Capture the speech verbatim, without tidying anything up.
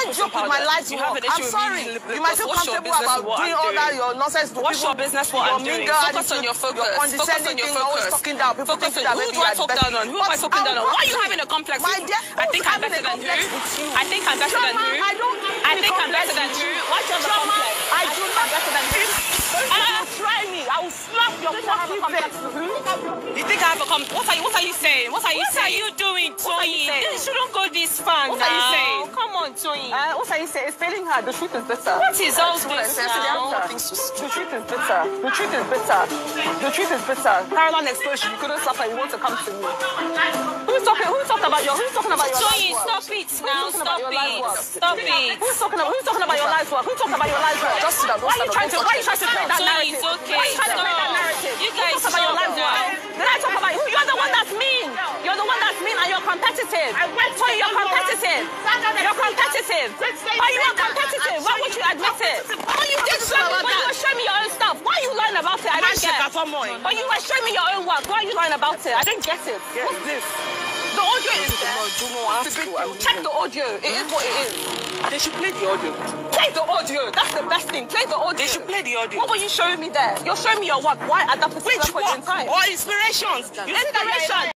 I joke with my life's work? I'm sorry. You might feel comfortable about doing all that your nonsense to What's your business what I'm doing? Focus on your focus. Focus on your focus. Talking down. People think that who do I talk down on? Who am I talking down on? Why are you having a complex? My dear, I think I'm better than you. I think I'm better than you. I don't. I think I'm better than you. Why do you have a complex? I do not better than you. Try me. I will slap your fucking face. You think I have a complex? What are you? What are you saying? What are you saying? What are you doing, Toyin? You shouldn't go this far. What are you saying? Come on, Toyin. Uh, what are you saying? It's failing her. The truth is bitter. What is all this now? The truth is bitter. The truth is bitter. The truth is bitter. Caroline explosion. You couldn't stop her. You want to come to me. Who's talking? Who's talking about your? Who's talking about your? Toyin, stop it now. Stop it. Stop it. Who's talking about? Who's talking about your life work? Who's talking about your life work? Just sit down. Why are you trying to? Why are you trying to create that narrative? It's okay. Why are you trying to create that narrative? You guys talk about your life work. Then I talk about you. You're the one that's mean. You're the one that's mean, and you're competitive. Toyin, you're competitive. You're competitive. Are you not competitive? Why would you admit it? Oh, you did show me. But you were showing me your own stuff. Why are you lying about it? I don't get it. But you were showing me your own work. Why are you lying about it? I don't get it. What's this? The audio is check the audio. It is what it is. They should play the audio. Play the audio. That's the best thing. Play the audio. They should play the audio. What were you showing me there? You're showing me your work. Why at that particular point in time? Or inspirations. You Inspiration.